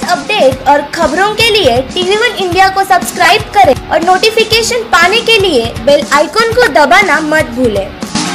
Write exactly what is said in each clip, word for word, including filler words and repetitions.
Update और खबरों के लिए टीवी वन इंडिया को सब्सक्राइब करें और नोटिफिकेशन पाने के लिए बेल आइकॉन को दबाना मत भूलें।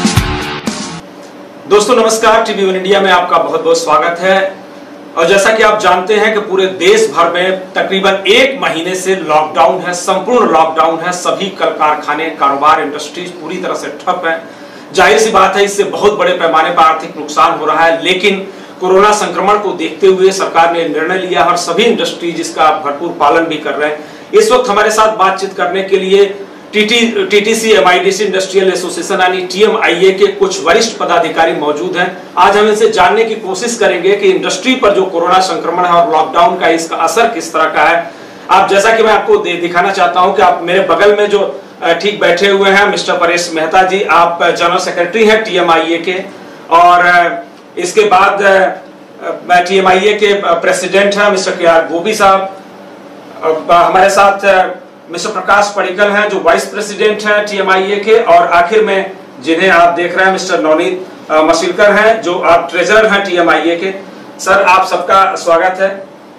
दोस्तों नमस्कार, टीवी वन इंडिया में आपका बहुत बहुत स्वागत है। और जैसा कि आप जानते हैं कि पूरे देश भर में तकरीबन एक महीने से लॉकडाउन है, संपूर्ण लॉकडाउन है। सभी कल कारखाने, कारोबार, इंडस्ट्रीज पूरी तरह से ठप है। जाहिर सी बात है, इससे बहुत बड़े पैमाने पर आर्थिक नुकसान हो रहा है। लेकिन कोरोना संक्रमण को देखते हुए सरकार ने निर्णय लिया और सभी इंडस्ट्रीज इसका भरपूर पालन भी कर रहे हैं। इस वक्त हमारे साथ बातचीत करने के लिए TT TTC MIDC industrial association यानी टीएमआईए के कुछ वरिष्ठ पदाधिकारी मौजूद हैं। आज हम इनसे जानने की कोशिश करेंगे कि इंडस्ट्री पर जो कोरोना संक्रमण है और लॉकडाउन का इसका असर किस तरह का है। आप जैसा कि मैं आपको दिखाना चाहता हूं कि आप मेरे बगल में जो ठीक बैठे हुए हैं मिस्टर परेश मेहता जी, आप जनरल सेक्रेटरी हैं टीएमआईए के, और इसके बाद टीएमआईए के प्रेसिडेंट हैं मिस्टर के आर गोपी साहब। हमारे साथ मिस्टर प्रकाश पडिक्कल हैं जो वाइस प्रेसिडेंट हैं टीएमआईए के, और आखिर में जिन्हें आप देख रहे हैं मिस्टर नवनीत मशीलकर हैं जो आप ट्रेजरर हैं टीएमआईए के। सर, आप सबका स्वागत है।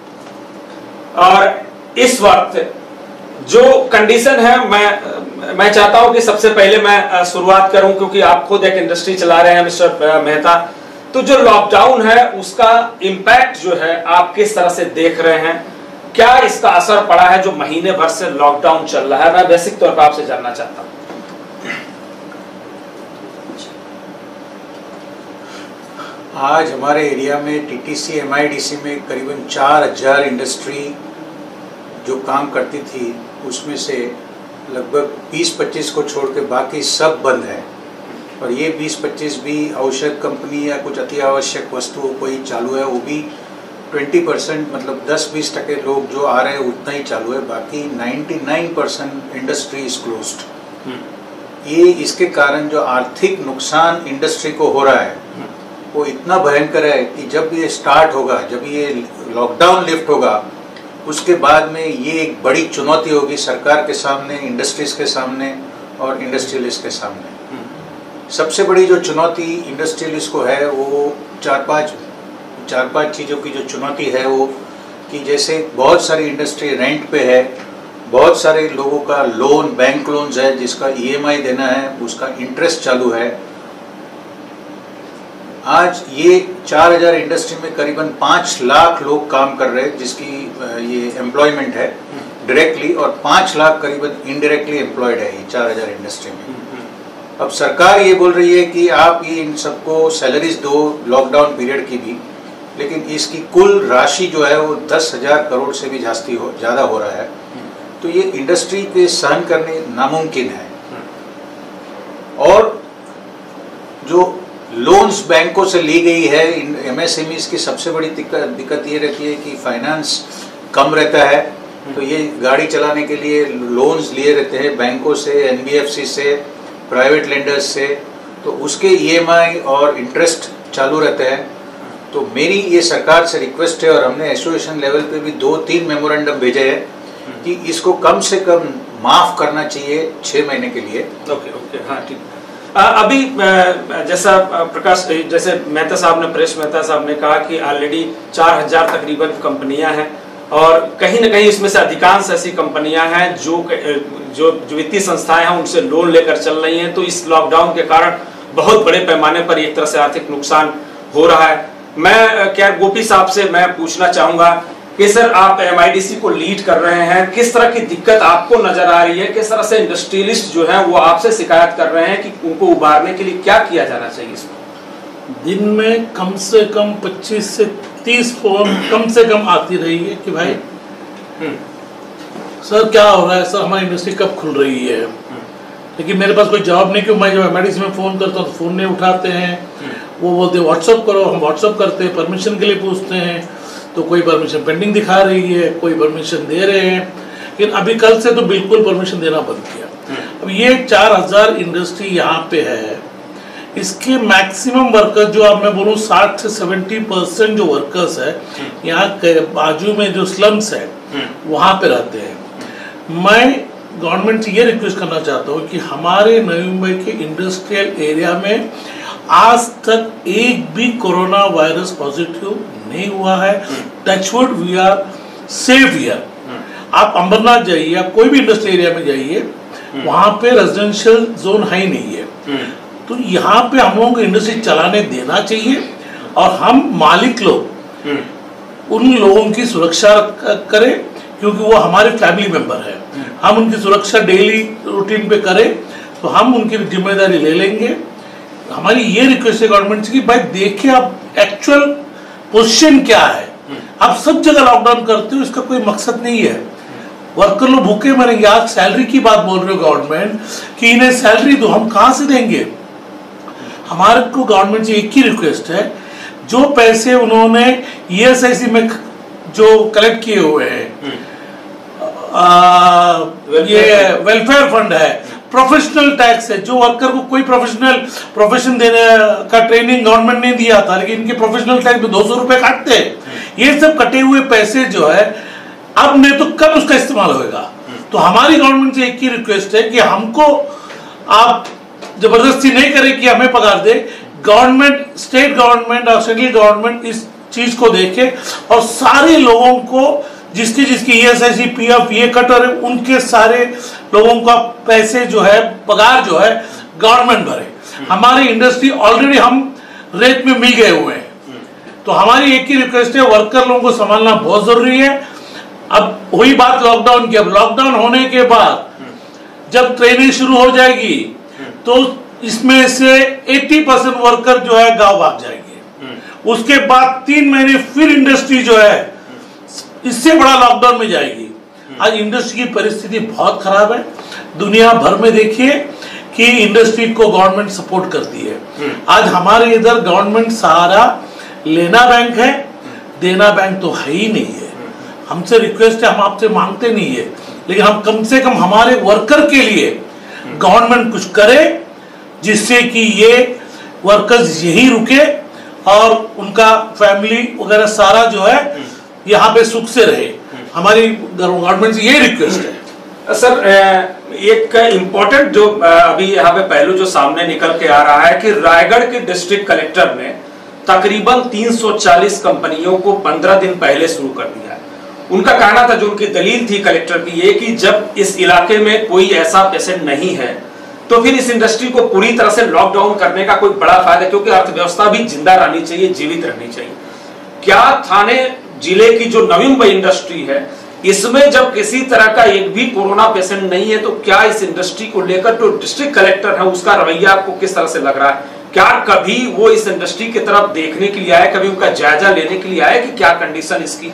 और इस वक्त जो कंडीशन है, मैं मैं चाहता हूं कि सबसे पहले मैं शुरुआत करूं, क्योंकि आप खुद एक इंडस्ट्री चला रहे हैं मिस्टर मेहता। तो जो लॉकडाउन है उसका इम्पैक्ट जो है आप किस तरह से देख रहे हैं? क्या इसका असर पड़ा है जो महीने भर से लॉकडाउन चल रहा है? मैं बेसिक तौर पर आपसे जानना चाहता हूं। आज हमारे एरिया में टीटीसी एमआईडीसी में करीबन चार हजार इंडस्ट्री जो काम करती थी, उसमें से लगभग बीस पच्चीस को छोड़ के बाकी सब बंद है। और ये बीस पच्चीस भी औषध कंपनी या कुछ अति आवश्यक वस्तुओं को ही चालू है। वो भी बीस परसेंट, मतलब दस बीस टके लोग जो आ रहे हैं उतना ही चालू है। बाकी निन्यानवे परसेंट इंडस्ट्री इज क्लोज्ड। ये इसके कारण जो आर्थिक नुकसान इंडस्ट्री को हो रहा है वो इतना भयंकर है कि जब ये स्टार्ट होगा, जब ये लॉकडाउन लिफ्ट होगा, उसके बाद में ये एक बड़ी चुनौती होगी सरकार के सामने, इंडस्ट्रीज के सामने और इंडस्ट्रियलिस्ट के सामने। सबसे बड़ी जो चुनौती इंडस्ट्रियलिस्ट को है वो चार पांच चार पांच चीज़ों की जो चुनौती है वो कि जैसे बहुत सारी इंडस्ट्री रेंट पे है, बहुत सारे लोगों का लोन, बैंक लोन्स है जिसका ईएमआई देना है, उसका इंटरेस्ट चालू है। आज ये चार हजार इंडस्ट्री में करीबन पाँच लाख लोग काम कर रहे हैं जिसकी ये एम्प्लॉयमेंट है डायरेक्टली, और पाँच लाख करीबन इनडायरेक्टली एम्प्लॉयड है ये चार हजार इंडस्ट्री में। अब सरकार ये बोल रही है कि आप ये इन सबको सैलरीज दो लॉकडाउन पीरियड की भी, लेकिन इसकी कुल राशि जो है वो दस हजार करोड़ से भी जास्ती हो ज़्यादा हो रहा है। तो ये इंडस्ट्री पे सहन करने नामुमकिन है। और जो लोन्स बैंकों से ली गई है एमएसएमईज की सबसे बड़ी दिक्कत दिक्कत ये रहती है कि फाइनेंस कम रहता है। तो ये गाड़ी चलाने के लिए लोन्स लिए रहते हैं बैंकों से, एनबीएफसी से, प्राइवेट लेंडर्स से, तो उसके ईएमआई और इंटरेस्ट चालू रहते हैं। तो मेरी ये सरकार से रिक्वेस्ट है, और हमने एसोसिएशन लेवल पे भी दो तीन मेमोरेंडम भेजे हैं कि इसको कम से कम माफ करना चाहिए छः महीने के लिए। ओके ओके हाँ ठीक। अभी जैसा प्रकाश जैसे मेहता साहब ने परेश मेहता साहब ने कहा कि ऑलरेडी चार हजार तकरीबन कंपनियां हैं, और कहीं ना कहीं इसमें से अधिकांश ऐसी कंपनियां हैं जो जो जो वित्तीय संस्थाएं हैं उनसे लोन लेकर चल रही हैं। तो इस लॉकडाउन के कारण बहुत बड़े पैमाने पर एक तरह से आर्थिक नुकसान हो रहा है। मैं क्या गोपी साहब से मैं पूछना चाहूंगा कि सर, आप एमआईडीसी को लीड कर रहे हैं, किस तरह की दिक्कत आपको नजर आ रही है? किस तरह से इंडस्ट्रियलिस्ट जो है वो आपसे शिकायत कर रहे हैं कि उनको उबारने के लिए क्या किया जाना चाहिए? इसमें दिन में कम से कम पच्चीस से तीस फोन कम से कम आती रही है कि भाई सर क्या हो रहा है, सर हमारी इंडस्ट्री कब खुल रही है। लेकिन मेरे पास कोई जवाब नहीं, क्यों मैं जब एमआईडीसी में फ़ोन करता हूँ तो फ़ोन नहीं उठाते हैं। वो बोलते हैं व्हाट्सअप करो, हम व्हाट्सअप करते हैं, परमिशन के लिए पूछते हैं तो कोई परमिशन पेंडिंग दिखा रही है, कोई परमिशन दे रहे हैं। लेकिन अभी कल से तो बिल्कुल परमिशन देना बंद किया। अब ये चार हजार इंडस्ट्री यहाँ पे है, इसके मैक्सिमम वर्कर्स जो अब मैं बोलूँ साठ से सत्तर परसेंट जो वर्कर्स है यहाँ बाजू में जो स्लम्स है वहाँ पे रहते हैं। मैं गवर्नमेंट से ये रिक्वेस्ट करना चाहता हूँ कि हमारे नवी मुंबई के इंडस्ट्रियल एरिया में आज तक एक भी कोरोना वायरस पॉजिटिव नहीं हुआ है। Touchwood we are safe here. आप अंबरनाथ जाइए, आप कोई भी इंडस्ट्रियल एरिया में जाइए, वहां पे रेजिडेंशियल जोन है ही नहीं है। तो यहाँ पे हम लोगों को इंडस्ट्री चलाने देना चाहिए और हम मालिक लोग उन लोगों की सुरक्षा करें, क्योंकि वो हमारे फैमिली मेंबर है। हम उनकी सुरक्षा डेली रूटीन पे करें तो हम उनकी जिम्मेदारी ले लेंगे। हमारी ये रिक्वेस्ट है गवर्नमेंट से कि भाई देखिए आप एक्चुअल पोजीशन क्या है। आप सब जगह लॉकडाउन करते हो, इसका कोई मकसद नहीं है। वर्कर लोग भूखे मरेंगे। आज सैलरी की बात बोल रहे हो गवर्नमेंट कि इन्हें सैलरी दो, हम कहां से देंगे? हमारे को गवर्नमेंट से एक ही रिक्वेस्ट है, जो पैसे उन्होंने ईएसआईसी में जो कलेक्ट किए हुए हैं, आ, ये वेलफेयर फंड है, प्रोफेशनल टैक्स है, जो वर्कर को कोई प्रोफेशनल प्रोफेशन देने का ट्रेनिंग गवर्नमेंट ने दिया था, लेकिन इनके प्रोफेशनल टैक्स में दो सौ रुपए काटते हैं। ये सब कटे हुए पैसे जो है अब नहीं तो कब उसका इस्तेमाल होगा। तो हमारी गवर्नमेंट से एक ही रिक्वेस्ट है कि हमको आप जबरदस्ती नहीं करें कि हमें पगार दे। गवर्नमेंट, स्टेट गवर्नमेंट और सेंट्रल गवर्नमेंट इस चीज को देखे और सारे लोगों को जिसकी जिसकी ईएसआईसी, पीएफ ये कट हो रहे, उनके सारे लोगों का पैसे जो है, पगार जो है गवर्नमेंट भरे। हमारी इंडस्ट्री ऑलरेडी हम रेट में मिल गए हुए हैं। तो हमारी एक ही रिक्वेस्ट है, वर्कर लोगों को संभालना बहुत जरूरी है। अब हुई बात लॉकडाउन की, अब लॉकडाउन होने के बाद जब ट्रेनिंग शुरू हो जाएगी तो इसमें से अस्सी परसेंट वर्कर जो है गांव भाग जाएंगे। उसके बाद तीन महीने फिर इंडस्ट्री जो है इससे बड़ा लॉकडाउन में जाएगी। आज इंडस्ट्री की परिस्थिति बहुत खराब है। दुनिया भर में देखिए कि इंडस्ट्री को गवर्नमेंट सपोर्ट करती है। आज हमारे इधर गवर्नमेंट सहारा लेना बैंक है, देना बैंक तो है ही नहीं है। हमसे रिक्वेस्ट है, हम आपसे मांगते नहीं है, लेकिन हम कम से कम हमारे वर्कर के लिए गवर्नमेंट कुछ करे जिससे कि ये वर्कर्स यही रुके और उनका फैमिली वगैरह सारा जो है यहाँ पे सुख से रहे। हमारी गवर्नमेंट से ये रिक्वेस्ट है। सर, एक इम्पोर्टेंट जो अभी यहाँ पे पहलू जो सामने निकल के आ रहा है कि रायगढ़ के डिस्ट्रिक्ट कलेक्टर ने तकरीबन तीन सौ चालीस कंपनियों को पंद्रह दिन पहले शुरू कर दिया है। उनका कहना था, जो उनकी दलील थी कलेक्टर की, ये कि जब इस इलाके में कोई ऐसा पेशेंट नहीं है तो फिर इस इंडस्ट्री को पूरी तरह से लॉकडाउन करने का कोई बड़ा फायदा, क्योंकि अर्थव्यवस्था भी जिंदा रहनी चाहिए, जीवित रहनी चाहिए। क्या थाने जिले की जो नवी मुंबई इंडस्ट्री है, इसमें जब किसी तरह का एक भी कोरोना पेशेंट नहीं है, तो क्या इस इंडस्ट्री को लेकर जो डिस्ट्रिक्ट कलेक्टर है उसका रवैया आपको किस तरह से लग रहा है? क्या कभी वो इस इंडस्ट्री की तरफ देखने के लिए आए, कभी उनका जायजा लेने के लिए आए कि क्या कंडीशन इसकी?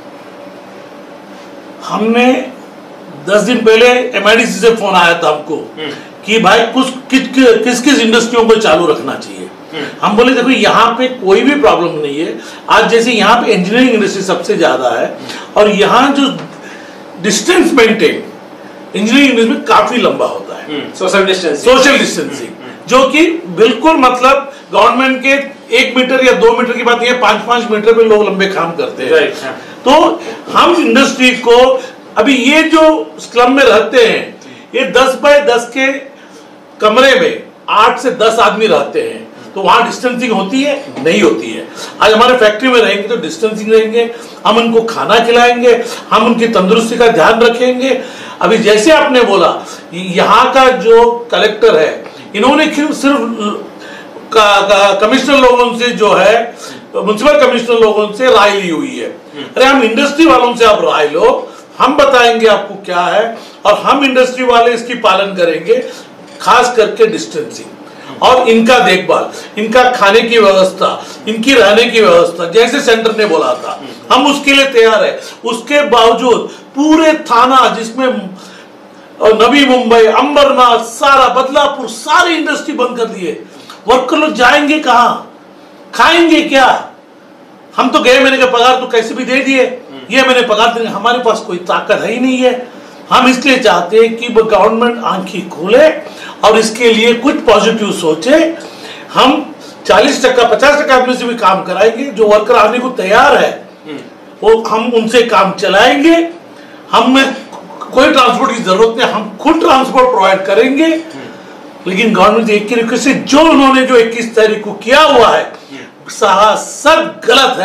हमने दस दिन पहले एमआईडीसी से फोन आया था हमको कि भाई कुछ किस किस किस इंडस्ट्रियों को चालू रखना चाहिए। हम बोले देखो यहाँ पे कोई भी प्रॉब्लम नहीं है। आज जैसे यहाँ पे इंजीनियरिंग इंडस्ट्री सबसे ज्यादा है और यहाँ जो डिस्टेंस मेंटेन इंजीनियरिंग इंडस्ट्री में काफी लंबा होता है, सोशल डिस्टेंस सोशल डिस्टेंसिंग, जो कि बिल्कुल मतलब गवर्नमेंट के एक मीटर या दो मीटर की बात नहीं है, पांच पांच मीटर पे लोग लंबे काम करते हैं। तो हम इंडस्ट्री को, अभी ये जो स्लम में रहते हैं, ये दस बाय दस के कमरे में आठ से दस आदमी रहते हैं, तो वहां डिस्टेंसिंग होती है? नहीं होती है। आज हमारे फैक्ट्री में रहेंगे तो डिस्टेंसिंग रहेंगे, हम उनको खाना खिलाएंगे, हम उनकी तंदुरुस्ती का ध्यान रखेंगे। अभी जैसे आपने बोला, यहाँ का जो कलेक्टर है, इन्होंने सिर्फ कमिश्नर लोगों से जो है, म्युनिसिपल कमिश्नर लोगों से राय ली हुई है। अरे हम इंडस्ट्री वालों से आप राय लो, हम बताएंगे आपको क्या है और हम इंडस्ट्री वाले इसकी पालन करेंगे, खास करके डिस्टेंसिंग और इनका देखभाल, इनका खाने की व्यवस्था, इनकी रहने की व्यवस्था, जैसे सेंटर ने बोला था, हम उसके लिए तैयार है। उसके बावजूद पूरे थाना, जिसमें नवी मुंबई, अंबरनाथ, सारा बदलापुर, सारी इंडस्ट्री बंद कर दिए। वर्कर लोग जाएंगे कहाँ, खाएंगे क्या? हम तो गए महीने का पगार तो कैसे भी दे दिए, ये मैंने पगार देंगे, हमारे पास कोई ताकत है ही नहीं है। हम इसलिए चाहते हैं कि गवर्नमेंट आंखें खोले और इसके लिए कुछ पॉजिटिव सोचे। हम चालीस टक्का पचास टक्का अपने से भी काम कराएंगे। जो वर्कर आने को तैयार है वो हम उनसे काम चलाएंगे। हमें कोई ट्रांसपोर्ट की जरूरत नहीं, हम खुद ट्रांसपोर्ट प्रोवाइड करेंगे। लेकिन गवर्नमेंट एक ही रिक्वेस्ट है, जो उन्होंने जो इक्कीस तारीख को किया हुआ है सब गलत है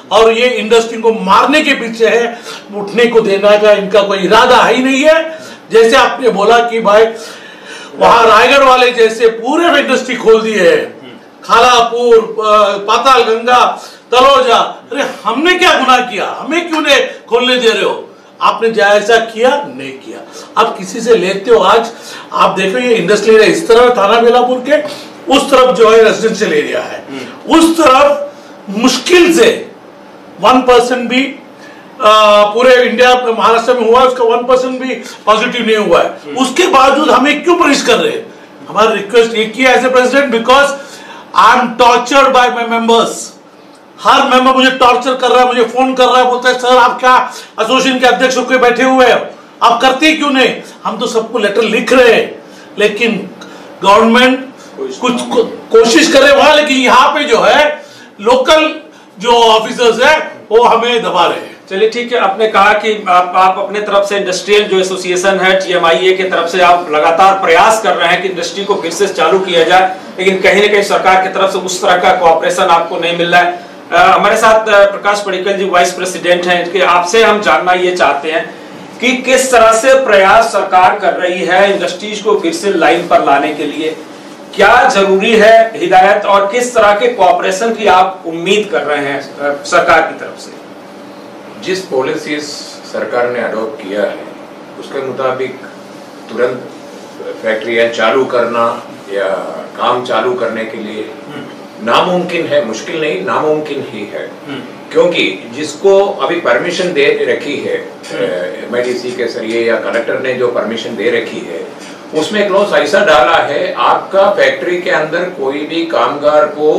और ये इंडस्ट्री को मारने के पीछे है, उठने को देने का इनका कोई इरादा ही नहीं है। जैसे आपने बोला कि भाई वहां रायगढ़ वाले जैसे पूरे इंडस्ट्री खोल दिए है, खालापुर, पाताल गंगा, तलोजा, अरे हमने क्या गुनाह किया, हमें क्यों नहीं खोलने दे रहे हो? आपने जैसा किया नहीं किया, आप किसी से लेते हो। आज आप देखो ये इंडस्ट्री एरिया इस तरफ थाना बेलापुर के, उस तरफ जो है रेजिडेंशियल एरिया है, उस तरफ मुश्किल से वन परसेंट भी आ, पूरे इंडिया महाराष्ट्र में हुआ, उसका वन परसेंट भी पॉजिटिव नहीं हुआ है। उसके बावजूद हमें क्यों पनिश कर रहे हैं? हमारी रिक्वेस्ट ये किया as a president, because I am tortured by my members. हर मेंबर मुझे टॉर्चर कर रहा है, मुझे फोन कर रहा है, बोलता है सर आप क्या एसोसिएशन के अध्यक्ष होकर बैठे हुए हैं, आप करते क्यों नहीं? हम तो सबको लेटर लिख रहे हैं, लेकिन गवर्नमेंट कुछ को, कोशिश करे वहां, लेकिन यहाँ पे जो है लोकल जो ऑफिसर्स है वो हमें दबा रहे हैं। चलिए ठीक है, आपने कहा कि आप, आप अपने तरफ से इंडस्ट्रियल जो एसोसिएशन है टीएमआईए की तरफ से आप लगातार प्रयास कर रहे हैं कि इंडस्ट्री को फिर से चालू किया जाए, लेकिन कहीं ना कहीं सरकार की तरफ से उस तरह का कोऑपरेशन आपको नहीं मिल रहा है। आ, हमारे साथ प्रकाश पडिक्कल जी वाइस प्रेसिडेंट हैं, कि आपसे हम जानना ये चाहते हैं कि किस तरह से प्रयास सरकार कर रही है इंडस्ट्रीज को फिर से लाइन पर लाने के लिए, क्या जरूरी है हिदायत, और किस तरह के कोऑपरेशन की आप उम्मीद कर रहे हैं सरकार की तरफ से? जिस पॉलिसीज सरकार ने अडॉप्ट किया है उसके मुताबिक तुरंत फैक्ट्रियां चालू करना या काम चालू करने के लिए नामुमकिन है, मुश्किल नहीं, नामुमकिन ही है। क्योंकि जिसको अभी परमिशन दे रखी है एमआईडीसी के जरिए या कलेक्टर ने जो परमिशन दे रखी है, उसमें क्लॉज ऐसा डाला है, आपका फैक्ट्री के अंदर कोई भी कामगार को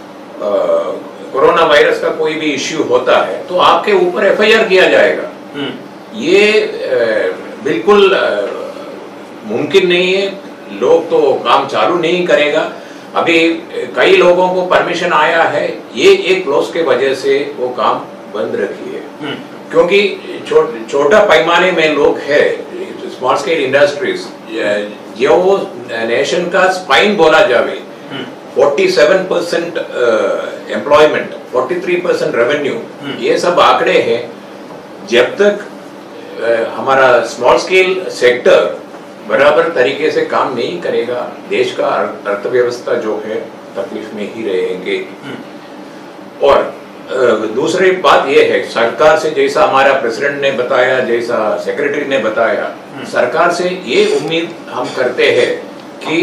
कोरोना वायरस का कोई भी इश्यू होता है तो आपके ऊपर एफआईआर किया जाएगा। ये आ, बिल्कुल मुमकिन नहीं है, लोग तो काम चालू नहीं करेगा। अभी कई लोगों को परमिशन आया है, ये एक क्लॉज के वजह से वो काम बंद रखी है, क्योंकि छो, छोटा पैमाने में लोग है, स्मॉल स्केल इंडस्ट्रीज जो नेशन का स्पाइन बोला जावे, सैंतालीस परसेंट एम्प्लॉयमेंट, तैंतालीस परसेंट रेवेन्यू, ये सब आंकड़े हैं। जब तक uh, हमारा स्मॉल स्केल सेक्टर बराबर तरीके से काम नहीं करेगा, देश का अर्थव्यवस्था जो है तकलीफ में ही रहेंगे। और uh, दूसरी बात यह है, सरकार से जैसा हमारा प्रेसिडेंट ने बताया, जैसा सेक्रेटरी ने बताया, सरकार से ये उम्मीद हम करते हैं कि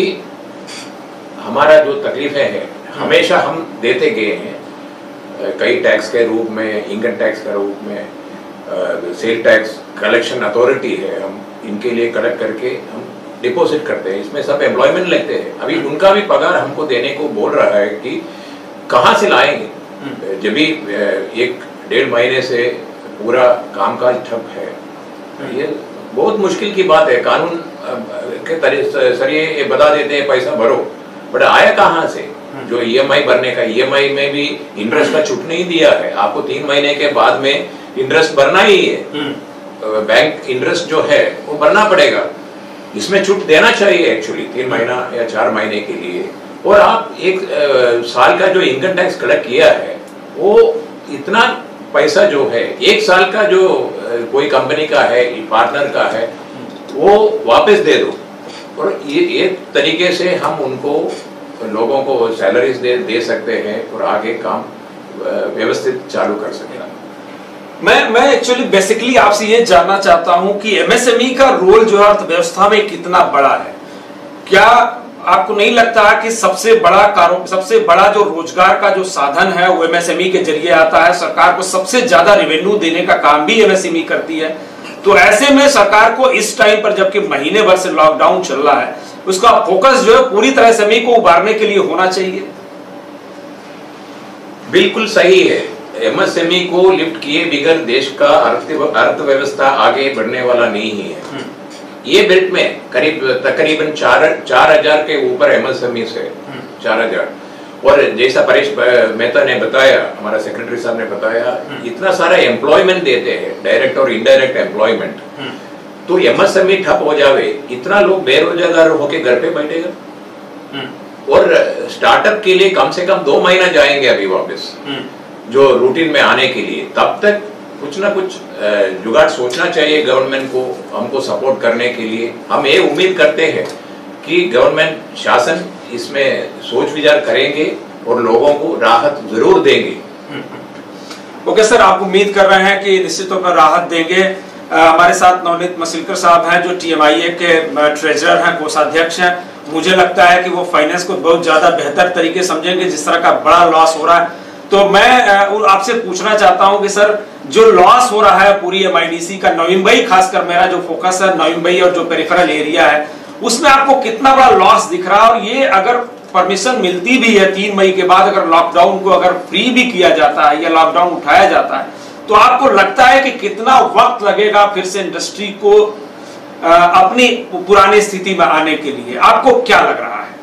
हमारा जो तकलीफें हैं हमेशा हम देते गए हैं, कई टैक्स के रूप में, इनकम टैक्स के रूप में, सेल टैक्स कलेक्शन अथॉरिटी है, हम इनके लिए कलेक्ट करके हम डिपॉजिट करते हैं, इसमें सब एम्प्लॉयमेंट लेते हैं। अभी उनका भी पगार हमको देने को बोल रहा है कि कहाँ से लाएंगे, जब भी एक डेढ़ महीने से पूरा कामकाज ठप है। ये बहुत मुश्किल की बात है, कानून के जरिए बता देते हैं पैसा भरो, बट आया कहाँ से? जो ईएमआई भरने का, ईएमआई में भी इंटरेस्ट का छूट नहीं दिया है, आपको तीन महीने के बाद में इंटरेस्ट भरना ही है, बैंक इंटरेस्ट जो है वो भरना पड़ेगा, इसमें छूट देना चाहिए एक्चुअली तीन महीना या चार महीने के लिए। और आप एक आ, साल का जो इनकम टैक्स कलेक्ट किया है वो इतना पैसा जो है एक साल का जो आ, कोई कंपनी का है, पार्टनर का है, वो वापस दे दो। और ये एक तरीके से हम उनको, लोगों को सैलरीज दे दे सकते हैं और आगे काम व्यवस्थित चालू कर सकते हैं। मैं मैं एक्चुअली बेसिकली आपसे ये जानना चाहता हूं कि एमएसएमई का रोल जो है अर्थव्यवस्था में कितना बड़ा है। क्या आपको नहीं लगता कि सबसे बड़ा कारो सबसे बड़ा जो रोजगार का जो साधन है वो एमएसएमई के जरिए आता है? सरकार को सबसे ज्यादा रेवेन्यू देने का काम भी एमएसएमई करती है। तो ऐसे में सरकार को इस टाइम पर, जबकि महीने भर से लॉकडाउन चल रहा है, उसका फोकस जो है पूरी तरह एमएसएमई को उबारने के लिए होना चाहिए। बिल्कुल सही है, एमएसएमई को लिफ्ट किए बगैर देश का अर्थव्यवस्था आगे बढ़ने वाला नहीं है। ये बेल्ट में करीब तकरीबन चार चार हजार के ऊपर एमएसएमई है, चार हजार। और जैसा परेश मेहता ने बताया, हमारा सेक्रेटरी साहब ने बताया, इतना सारा एम्प्लॉयमेंट देते हैं, डायरेक्ट और इनडायरेक्ट एम्प्लॉयमेंट। तो एमएसएमई ठप हो जावे, इतना लोग बेरोजगार होके घर पे बैठेगा। और स्टार्टअप के लिए कम से कम दो महीना जाएंगे अभी वापस। जो रूटीन में आने के लिए, तब तक कुछ ना कुछ जुगाड़ सोचना चाहिए गवर्नमेंट को, हमको सपोर्ट करने के लिए। हम ये उम्मीद करते हैं कि गवर्नमेंट शासन इसमें सोच विचार करेंगे और लोगों को राहत जरूर देंगे। ओके सर, आप उम्मीद कर रहे हैं कि निश्चित तौर पर राहत देंगे। आ, हमारे साथ नवनीत मसीलकर साहब हैं जो टी एम आई ए के ट्रेजरर हैं, कोषाध्यक्ष हैं। मुझे लगता है कि वो फाइनेंस को बहुत ज्यादा बेहतर तरीके समझेंगे जिस तरह का बड़ा लॉस हो रहा है। तो मैं आपसे पूछना चाहता हूं कि सर जो लॉस हो रहा है पूरी एम आई डी सी का, नवी मुंबई खासकर मेरा जो फोकस है नवी मुंबई और जो पेरिफेरल एरिया है, उसमें आपको कितना बड़ा लॉस दिख रहा है? और ये अगर परमिशन मिलती भी है तीन मई के बाद, अगर लॉकडाउन को अगर फ्री भी किया जाता है या लॉकडाउन उठाया जाता है, तो आपको लगता है कि कितना वक्त लगेगा फिर से इंडस्ट्री को आ, अपनी पुरानी स्थिति में आने के लिए? आपको क्या लग रहा है?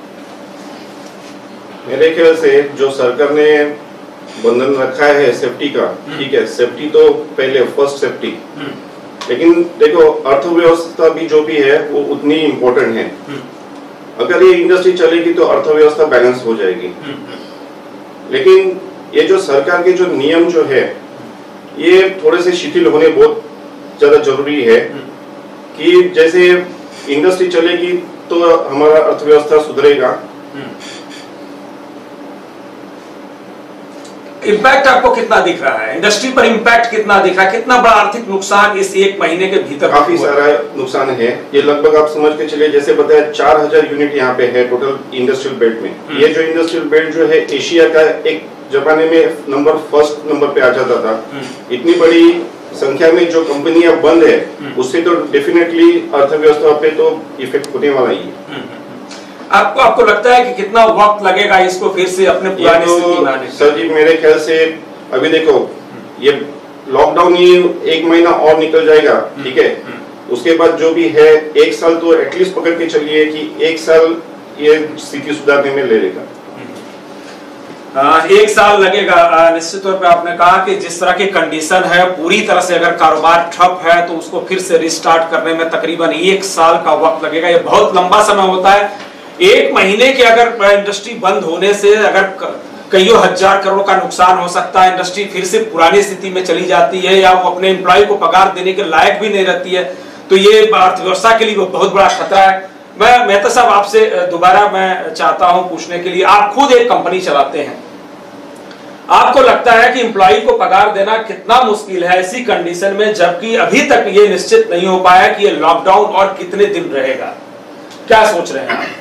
मेरे ख्याल से जो सरकार ने बंधन रखा है सेफ्टी का, ठीक है, सेफ्टी तो पहले फर्स्ट सेफ्टी, लेकिन देखो अर्थव्यवस्था भी जो भी है वो उतनी इम्पोर्टेंट है। अगर ये इंडस्ट्री चलेगी तो अर्थव्यवस्था बैलेंस हो जाएगी। लेकिन ये जो सरकार के जो नियम जो है ये थोड़े से शिथिल होने बहुत ज्यादा जरूरी है कि जैसे इंडस्ट्री चलेगी तो हमारा अर्थव्यवस्था सुधरेगा। इम्पैक्ट आपको कितना दिख रहा है? इंडस्ट्री पर इम्पैक्ट कितना दिख रहा है? कितना बड़ा आर्थिक नुकसान इस एक महीने के भीतर? काफी सारा नुकसान है। ये लगभग आप समझ के चलिए, जैसे बताया चार हजार यूनिट यहाँ पे है टोटल इंडस्ट्रियल बेल्ट में। ये जो इंडस्ट्रियल बेल्ट जो है एशिया का एक जमाने में नंबर फर्स्ट नंबर पे आ जाता था। इतनी बड़ी संख्या में जो कंपनियां बंद है उससे तो डेफिनेटली अर्थव्यवस्था पे तो इफेक्ट होने वाला ही है। आपको आपको लगता है कि कितना वक्त लगेगा इसको फिर से अपने पुराने स्थिति में आने? सर जी मेरे ख्याल से अभी देखो ये लॉकडाउन ही एक महीना और निकल जाएगा, ठीक है, उसके बाद जो भी है एक साल तो एटलीस्ट पकड़ के चलिए कि एक साल ये स्थिति सुधारने में ले लेगा। एक साल लगेगा। निश्चित तौर पे आपने कहा कि जिस तरह की कंडीशन है पूरी तरह से अगर कारोबार ठप है तो उसको फिर से रिस्टार्ट करने में तकरीबन एक साल का वक्त लगेगा। ये बहुत लंबा समय होता है। एक महीने के अगर इंडस्ट्री बंद होने से अगर कईयों हजार करोड़ का नुकसान हो सकता है, इंडस्ट्री फिर से पुरानी स्थिति में चली जाती है या वो अपने एम्प्लॉय को पगार देने के लायक भी नहीं रहती है, तो ये अर्थव्यवस्था के लिए वो बहुत बड़ा खतरा है। मैं मेहता साहब आपसे दोबारा मैं चाहता हूं पूछने के लिए, आप खुद एक कंपनी चलाते हैं, आपको लगता है कि एम्प्लॉय को पगार देना कितना मुश्किल है ऐसी कंडीशन में, जबकि अभी तक ये निश्चित नहीं हो पाया कि ये लॉकडाउन और कितने दिन रहेगा? क्या सोच रहे हैं आप?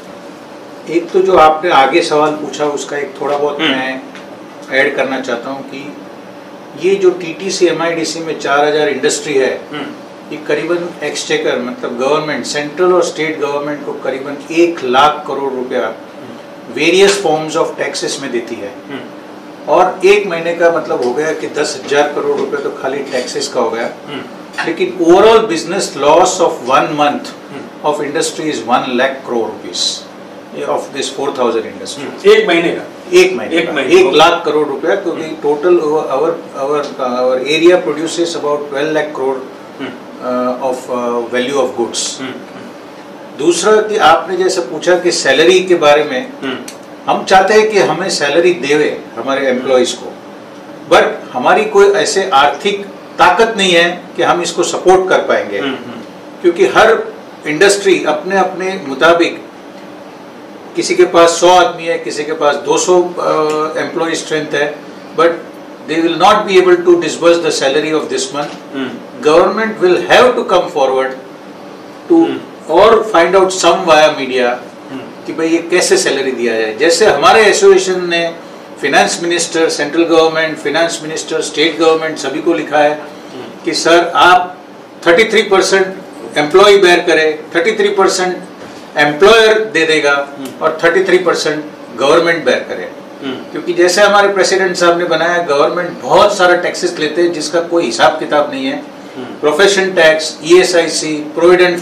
एक तो जो आपने आगे सवाल पूछा उसका एक थोड़ा बहुत मैं ऐड करना चाहता हूं कि ये जो टीटीसी एमआईडीसी में चार हजार इंडस्ट्री है, ये करीबन एक्सचेकर मतलब गवर्नमेंट सेंट्रल और स्टेट गवर्नमेंट को करीबन एक लाख करोड़ रुपया वेरियस फॉर्म्स ऑफ टैक्सेस में देती है। और एक महीने का मतलब हो गया कि दस हजार करोड़ रुपए तो खाली टैक्सेस का हो गया। लेकिन overall business loss of one month of industry is one lakh crore rupees of this four thousand industry. एक महीने का एक महीने एक, का, महीने एक लाख करोड़ रुपया, क्योंकि total our our our area produces about twelve lakh crore of value of goods. दूसरा कि आपने जैसे पूछा कि सैलरी के बारे में, हम चाहते हैं कि हमें सैलरी देवे हमारे एम्प्लॉयज को, बट हमारी कोई ऐसे आर्थिक ताकत नहीं है कि हम इसको सपोर्ट कर पाएंगे, क्योंकि हर इंडस्ट्री अपने अपने मुताबिक, किसी के पास सौ आदमी है, किसी के पास दो सौ एम्प्लॉय स्ट्रेंथ है, but they will not be able to disburse the salary of this month. Mm. Government will have to come forward to mm. or find out some via media mm. कि भाई ये कैसे salary दिया जाए। जैसे हमारे association ने finance minister, central government, finance minister, state government सभी को लिखा है mm. कि सर आप तैंतीस परसेंट एम्प्लॉय बेयर करें, तैंतीस परसेंट एम्प्लॉयर दे देगा mm. और तैंतीस परसेंट गवर्नमेंट बेयर करे। क्योंकि जैसे हमारे प्रेसिडेंट साहब ने बनाया, गवर्नमेंट बहुत सारा टैक्सेस लेते हैं जिसका कोई हिसाब किताब नहीं है। Profession tax, ESIC, provident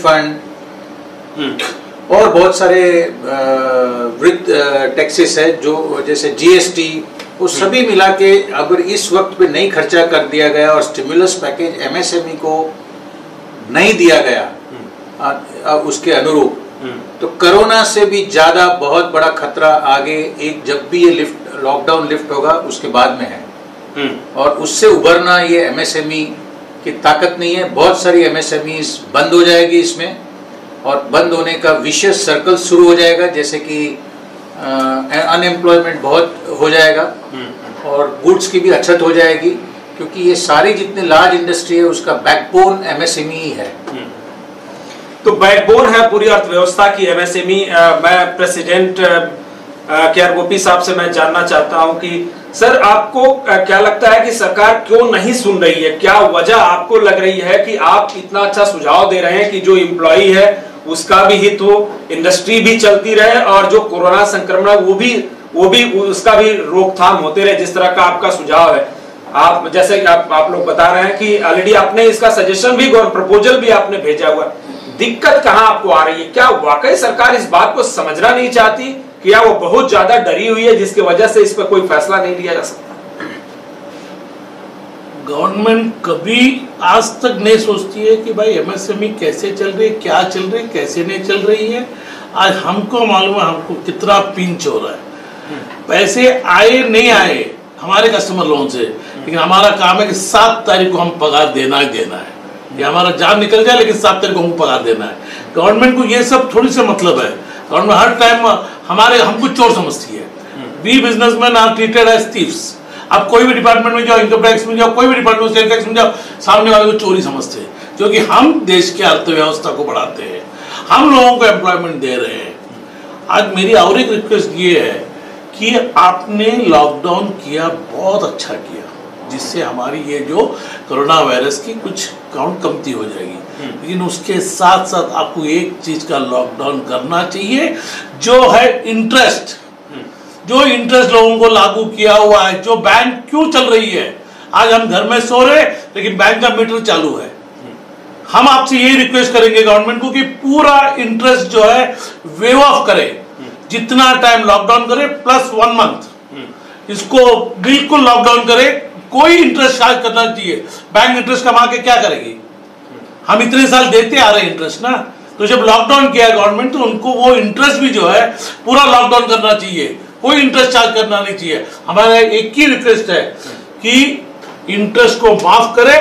fund और बहुत सारे वृत्त टैक्सेस है जो जैसे जीएसटी, वो सभी मिला के अगर इस वक्त पे नहीं खर्चा कर दिया गया और स्टिमुलस पैकेज एमएसएमई को नहीं दिया गया उसके अनुरूप, तो कोरोना से भी ज्यादा बहुत बड़ा खतरा आगे एक जब भी ये लिफ्ट लॉकडाउन लिफ्ट होगा उसके बाद में है। और उससे उभरना ये एमएसएमई की ताकत नहीं है। बहुत सारी एमएसएमईज बंद हो जाएगी इसमें, और बंद होने का विशियस सर्कल शुरू हो जाएगा, जैसे कि अनएम्प्लॉयमेंट बहुत हो जाएगा और गुड्स की भी अछत हो जाएगी, क्योंकि ये सारी जितने लार्ज इंडस्ट्री है उसका बैकबोन एमएसएमई है। तो बैकबोन है पूरी अर्थव्यवस्था की एमएसएमई। मैं प्रेसिडेंट के आर गोपी साहब से मैं जानना चाहता हूं कि सर आपको क्या लगता है कि सरकार क्यों नहीं सुन रही है? क्या वजह आपको लग रही है कि आप इतना अच्छा सुझाव दे रहे हैं कि जो एम्प्लॉई है उसका भी हित हो, इंडस्ट्री भी चलती रहे और जो कोरोना संक्रमण वो भी वो भी उसका भी रोकथाम होते रहे, जिस तरह का आपका सुझाव है। आप जैसे कि आप आप लोग बता रहे हैं कि ऑलरेडी आपने इसका सजेशन भी और प्रपोजल भी आपने भेजा हुआ। दिक्कत कहां आपको आ रही है? क्या वाकई सरकार इस बात को समझना नहीं चाहती कि या वो बहुत ज्यादा डरी हुई है जिसकी वजह से इस पर कोई फैसला नहीं लिया जा सकता? गवर्नमेंट कभी आज तक नहीं सोचती है कि भाई एमएसएमई कैसे चल रही है, क्या चल रही है, कैसे नहीं चल रही है। आज हमको मालूम है हमको कितना पिंच हो रहा है। पैसे आए नहीं आए हमारे कस्टमर लोन से, लेकिन हमारा काम है कि सात तारीख को हम पगार देना ही देना है। ये हमारा जान निकल जाए लेकिन सात तारीख को हमको पगार देना है। गवर्नमेंट को ये सब थोड़ी सा मतलब है। गवर्नमेंट हर टाइम हमारे हमको चोर समझती है। We businessman are treated as thieves. आप कोई भी डिपार्टमेंट में जाओ, इनकम टैक्स में जाओ, कोई भी डिपार्टमेंट सेल टैक्स में जाओ, सामने वाले को चोरी समझते हैं, क्योंकि हम देश की अर्थव्यवस्था को बढ़ाते हैं, हम लोगों को एम्प्लॉयमेंट दे रहे हैं। आज मेरी और एक रिक्वेस्ट ये है कि आपने लॉकडाउन किया, बहुत अच्छा किया, जिससे हमारी ये जो कोरोना वायरस की कुछ काउंट कमती हो जाएगी। लेकिन उसके साथ साथ आपको एक चीज का लॉकडाउन करना चाहिए, जो है इंटरेस्ट। जो इंटरेस्ट लोगों को लागू किया हुआ है, जो बैंक क्यों चल रही है, आज हम घर में सो रहे लेकिन बैंक का मीटर चालू है। हम आपसे यही रिक्वेस्ट करेंगे गवर्नमेंट को कि पूरा इंटरेस्ट जो है वेव ऑफ करे, जितना टाइम लॉकडाउन करे प्लस वन मंथ इसको बिल्कुल लॉकडाउन करे। कोई इंटरेस्ट चार्ज करना चाहिए। बैंक इंटरेस्ट कमा के क्या करेगी? हम इतने साल देते आ रहे इंटरेस्ट ना, तो जब लॉकडाउन किया गवर्नमेंट तो उनको वो इंटरेस्ट भी जो है पूरा लॉकडाउन करना चाहिए, कोई इंटरेस्ट चार्ज करना नहीं चाहिए। हमारा एक ही रिक्वेस्ट है कि इंटरेस्ट को माफ करे,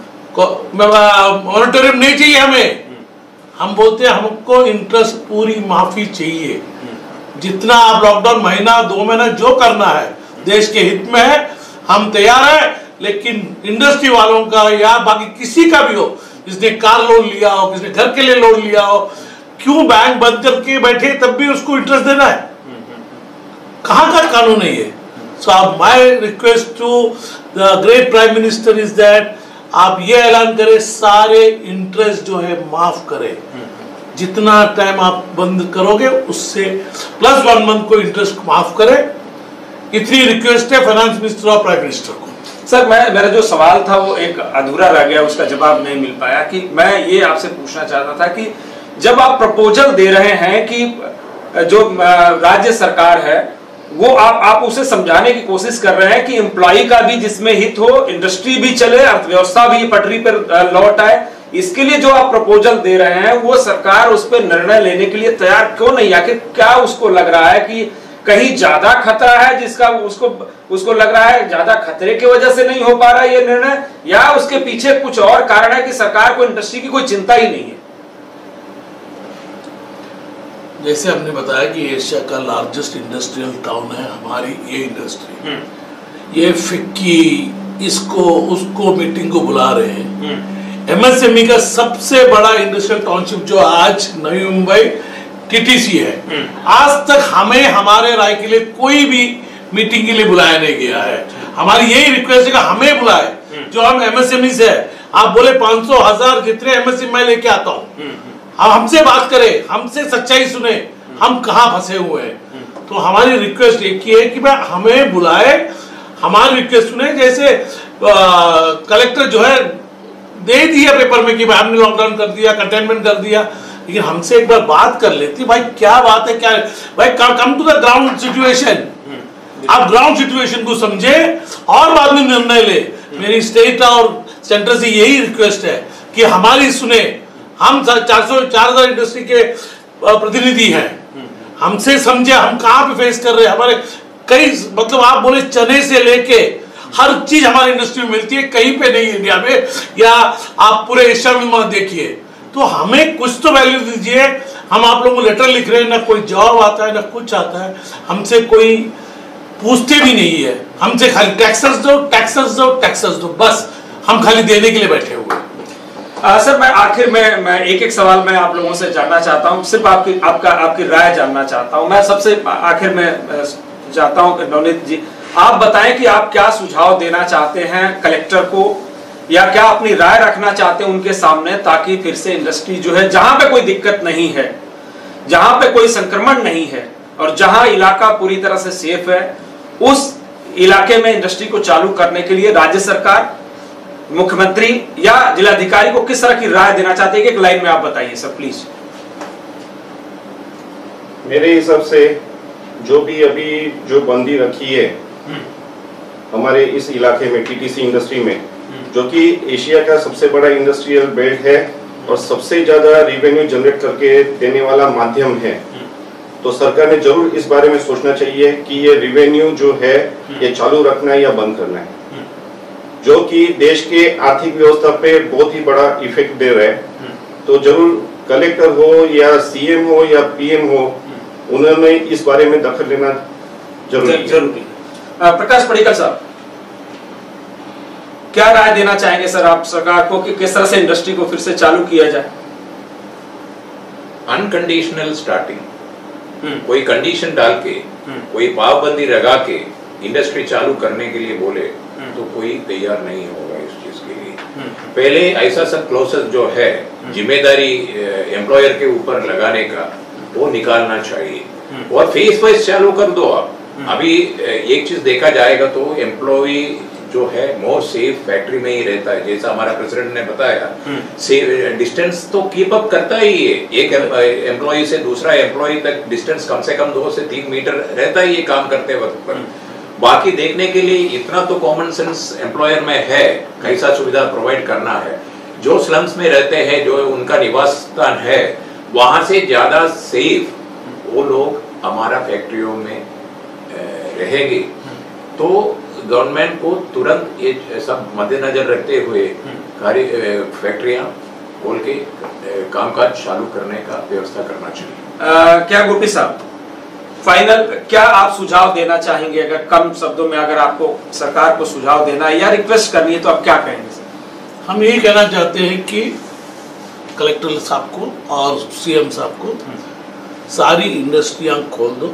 मॉनिटोरियम नहीं चाहिए हमें। हम बोलते हैं हमको इंटरेस्ट पूरी माफी चाहिए। जितना आप लॉकडाउन महीना दो महीना जो करना है देश के हित में है, हम तैयार है। लेकिन इंडस्ट्री वालों का या बाकी किसी का भी हो, जिसने कार लोन लिया हो, किसने घर के लिए लोन लिया हो, क्यों बैंक बंद करके बैठे तब भी उसको इंटरेस्ट देना है? कहां का कानून है ये? So my request to the great prime minister is that आप ये ऐलान करें सारे इंटरेस्ट जो है माफ करें। जितना टाइम आप बंद करोगे उससे प्लस वन मंथ को इंटरेस्ट माफ करें। इतनी रिक्वेस्ट है फाइनेंस मिनिस्टर और प्राइम मिनिस्टर को। सर मैं मेरा जो सवाल था वो एक अधूरा रह गया, उसका जवाब नहीं मिल पाया कि मैं ये आपसे पूछना चाहता था कि जब आप प्रपोजल दे रहे हैं कि जो राज्य सरकार है वो आप आप उसे समझाने की कोशिश कर रहे हैं कि एम्प्लॉय का भी जिसमें हित हो, इंडस्ट्री भी चले, अर्थव्यवस्था भी पटरी पर लौट आए, इसके लिए जो आप प्रपोजल दे रहे हैं वो सरकार उस पर निर्णय लेने के लिए तैयार क्यों नहीं? आखिर क्या उसको लग रहा है कि कहीं ज्यादा खतरा है जिसका उसको उसको लग रहा है ज्यादा खतरे की वजह से नहीं हो पा रहा है ये निर्णय, या उसके पीछे कुछ और कारण है कि सरकार को इंडस्ट्री की कोई चिंता ही नहीं है? जैसे हमने बताया कि एशिया का लार्जेस्ट इंडस्ट्रियल टाउन है हमारी ये इंडस्ट्री। ये फिक्की इसको उसको मीटिंग को बुला रहे हैं। एमएसएमई का सबसे बड़ा इंडस्ट्रियल टाउनशिप जो आज नवी मुंबई टीटीसी है, आज तक हमें हमारे राय के लिए कोई भी मीटिंग के लिए बुलाया नहीं गया है। हमारी यही रिक्वेस्ट है कि हमें बुलाए, जो हम एमएसएमई से है। आप बोले पांच सौ हजार जितने एमएसएमई मैं लेके आता हूँ, हम हमसे बात करें, हमसे सच्चाई सुने, हम कहाँ फंसे हुए हैं। तो हमारी रिक्वेस्ट एक ही है कि भाई हमें बुलाए, हमारी रिक्वेस्ट सुने। जैसे कलेक्टर जो है दे दिया पेपर में कि भाई हमने लॉकडाउन कर दिया, कंटेनमेंट कर दिया, लेकिन हमसे एक बार बात कर लेती, भाई क्या बात है, क्या है? भाई come to the ground situation. आप ग्राउंड सिचुएशन को समझे और बाद में निर्णय ले। मेरी स्टेट और सेंटर से यही रिक्वेस्ट है कि हमारी सुने। हम चार सौ चार हजार इंडस्ट्री के प्रतिनिधि हैं, हमसे समझे हम कहाँ पे फेस कर रहे हैं। हमारे कई मतलब आप बोले चने से लेके हर चीज हमारी इंडस्ट्री में मिलती है, कहीं पे नहीं इंडिया में, या आप पूरे एशिया में मत देखिए। तो हमें कुछ तो वैल्यू दीजिए। हम आप लोगों को लेटर लिख रहे हैं, ना कोई जॉब आता है ना कुछ आता है, हमसे कोई पूछते भी नहीं है। हमसे खाली टैक्सेस दो टैक्सेस दो टैक्सेस दो, बस हम खाली देने के लिए बैठे हुए। आ, सर मैं आखिर में मैं एक एक सवाल मैं आप लोगों से जानना चाहता हूं, सिर्फ आपकी आपका आपकी राय जानना चाहता हूं। मैं सबसे आखिर में चाहता हूं कि नवनीत जी आप बताएं कि आप क्या सुझाव देना चाहते हैं कलेक्टर को, या क्या अपनी राय रखना चाहते हैं उनके सामने, ताकि फिर से इंडस्ट्री जो है, जहां पे कोई दिक्कत नहीं है, जहां पे कोई संक्रमण नहीं है और जहां इलाका पूरी तरह से सेफ है, उस इलाके में इंडस्ट्री को चालू करने के लिए राज्य सरकार, मुख्यमंत्री या जिलाधिकारी को किस तरह की राय देना चाहते हैं? एक लाइन में आप बताइए सर प्लीज। मेरे हिसाब से जो भी अभी जो बंदी रखी है हमारे इस इलाके में टीटीसी इंडस्ट्री में, जो कि एशिया का सबसे बड़ा इंडस्ट्रियल बेल्ट है और सबसे ज्यादा रेवेन्यू जनरेट करके देने वाला माध्यम है, तो सरकार ने जरूर इस बारे में सोचना चाहिए कि ये रेवेन्यू जो है ये चालू रखना है या बंद करना है, जो कि देश के आर्थिक व्यवस्था पे बहुत ही बड़ा इफेक्ट दे रहा है। तो जरूर कलेक्टर हो या सीएम हो या पीएम हो, उन्होंने इस बारे में दखल लेना जरूरी जरूरी। प्रकाश पडिक्कल साहब क्या राय देना चाहेंगे सर आप सरकार को कि किस तरह से इंडस्ट्री को फिर से चालू किया जाए? अनकंडीशनल स्टार्टिंग, कोई कंडीशन डाल के, कोई पाबंदी लगा के इंडस्ट्री चालू करने के लिए बोले तो कोई तैयार नहीं होगा इस चीज के लिए। पहले ऐसा सब क्लोसेस जो है जिम्मेदारी एम्प्लॉयर के ऊपर लगाने का, वो निकालना चाहिए और फेस वाइज चालू कर दो आप। अभी एक चीज देखा जाएगा तो एम्प्लॉय जो है मोर सेफ फैक्ट्री में ही रहता है, जैसा हमारा प्रेसिडेंट ने बताया, सेफ डिस्टेंस तो कीप अप करता ही है। एक एम्प्लॉय से दूसरा एम्प्लॉय तक डिस्टेंस कम से कम दो से तीन मीटर रहता ही है काम करते वक्त पर। बाकी देखने के लिए इतना तो कॉमन सेंस एम्प्लॉयर में है, कैसा सुविधा प्रोवाइड करना है। जो स्लम्स में रहते हैं, जो उनका निवास स्थान है, वहां से ज्यादा सेफ वो लोग हमारा फैक्ट्रियों में रहेंगे। तो गवर्नमेंट को तुरंत ये सब मद्देनजर रखते हुए कार्य फैक्ट्रियां खोल के कामकाज चालू करने का व्यवस्था करना चाहिए। क्या गोपी साहब फाइनल क्या आप सुझाव देना चाहेंगे? अगर कम शब्दों में अगर आपको सरकार को सुझाव देना है या रिक्वेस्ट करनी है तो आप क्या कहेंगे सर? हम यही कहना चाहते हैं कि कलेक्टर साहब को और सीएम साहब को सारी इंडस्ट्रियां खोल दो।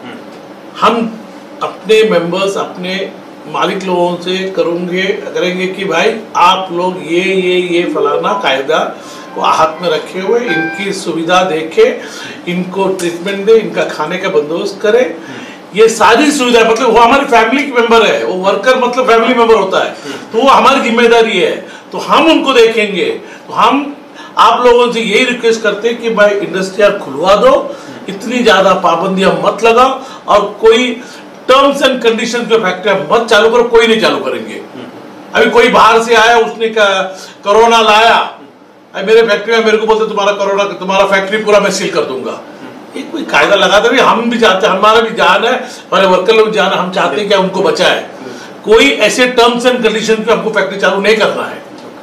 हम अपने मेंबर्स, अपने मालिक लोगों से करूंगे करेंगे कि भाई आप लोग ये ये ये फलाना कायदा को हाथ में रखे हुए, इनकी सुविधा देखे, इनको ट्रीटमेंट दे, इनका खाने का बंदोबस्त करे। ये सारी सुविधा, मतलब वो हमारी फैमिली के मेंबर है, वो वर्कर मतलब फैमिली मेंबर होता है, तो वो हमारी जिम्मेदारी है। तो हम उनको देखेंगे। तो हम आप लोगों से यही रिक्वेस्ट करते हैं कि भाई इंडस्ट्री आप खुलवा दो, इतनी ज्यादा पाबंदियां मत लगाओ और कोई टर्म्स एंड कंडीशन पे फैक्ट्री मत चालू करो। कोई नहीं चालू करेंगे। अभी कोई बाहर से आया, उसने कोरोना लाया, मेरे फैक्ट्री में मेरे को बोलते तुम्हारा कोरोना, तुम्हारा फैक्ट्री पूरा मैं सील कर दूंगा। ये कोई कायदा लगाते भी हम भी चाहते हैं, हमारा भी जान है, हमारे वर्कर लोग जान है, हम चाहते हैं कि उनको बचाए। कोई ऐसे टर्म्स एंड कंडीशन पे हमको फैक्ट्री चालू नहीं करना है।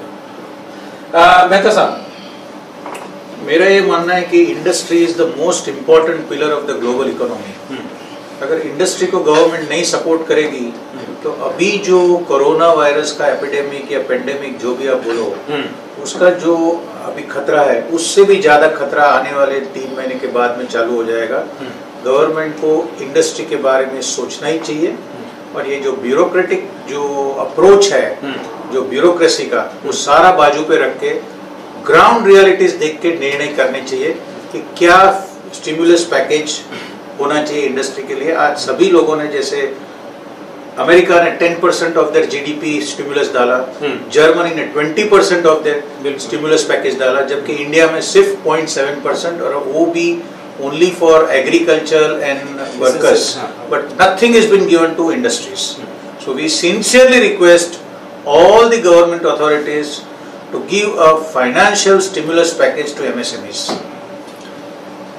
मेहता साहब, मेरा ये मानना है कि industry is the most important pillar of the global economy. अगर इंडस्ट्री को गवर्नमेंट नहीं सपोर्ट करेगी तो अभी जो कोरोना वायरस का एपिडेमिक या पेंडेमिक जो भी आप बोलो, उसका जो अभी खतरा है उससे भी ज्यादा खतरा आने वाले तीन महीने के बाद में चालू हो जाएगा। गवर्नमेंट को इंडस्ट्री के बारे में सोचना ही चाहिए और ये जो ब्यूरोक्रेटिक जो अप्रोच है, जो ब्यूरोक्रेसी का, वो सारा बाजू पे रख के ग्राउंड रियलिटीज देख के निर्णय करने चाहिए कि क्या स्टिमुलस पैकेज होना चाहिए इंडस्ट्री के लिए। आज सभी लोगों ने, जैसे अमेरिका ने ten percent of their GDP stimulus डाला, जर्मनी ने twenty percent of their stimulus package डाला, जबकि इंडिया में सिर्फ ज़ीरो पॉइंट सेवन परसेंट, और वो भी only for agriculture and workers, but nothing has been given to industries. So we sincerely request all the government authorities to give a financial stimulus package to M S M Es.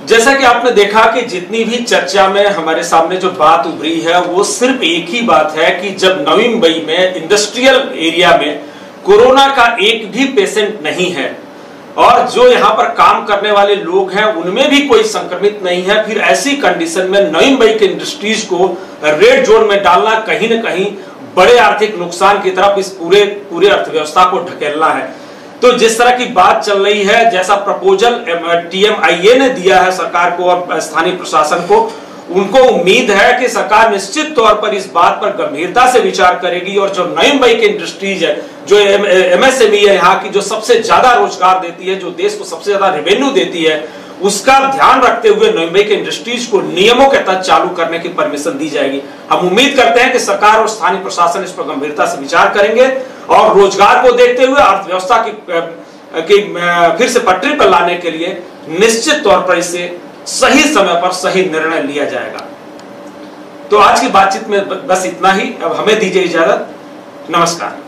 जैसा कि आपने देखा कि जितनी भी चर्चा में हमारे सामने जो बात उभरी है वो सिर्फ एक ही बात है कि जब नवी मुंबई में इंडस्ट्रियल एरिया में कोरोना का एक भी पेशेंट नहीं है और जो यहाँ पर काम करने वाले लोग हैं उनमें भी कोई संक्रमित नहीं है, फिर ऐसी कंडीशन में नवी मुंबई के इंडस्ट्रीज को रेड जोन में डालना कहीं न कहीं बड़े आर्थिक नुकसान की तरफ इस पूरे पूरे अर्थव्यवस्था को ढकेलना है। तो जिस तरह की बात चल रही है, जैसा प्रपोजल टीएमआईए ने दिया है सरकार को और स्थानीय प्रशासन को, उनको उम्मीद है कि सरकार निश्चित तौर पर इस बात पर गंभीरता से विचार करेगी और जो नई मुंबई की इंडस्ट्रीज है, जो एमएसएमई है, यहाँ की जो सबसे ज्यादा रोजगार देती है, जो देश को सबसे ज्यादा रेवेन्यू देती है, उसका ध्यान रखते हुए नई मुंबई के इंडस्ट्रीज को नियमों के तहत चालू करने की परमिशन दी जाएगी। हम उम्मीद करते हैं कि सरकार और स्थानीय प्रशासन इस पर गंभीरता से विचार करेंगे और रोजगार को देखते हुए अर्थव्यवस्था की, की फिर से पटरी पर लाने के लिए निश्चित तौर पर इसे सही समय पर सही निर्णय लिया जाएगा। तो आज की बातचीत में बस इतना ही। अब हमें दीजिए इजाजत। नमस्कार।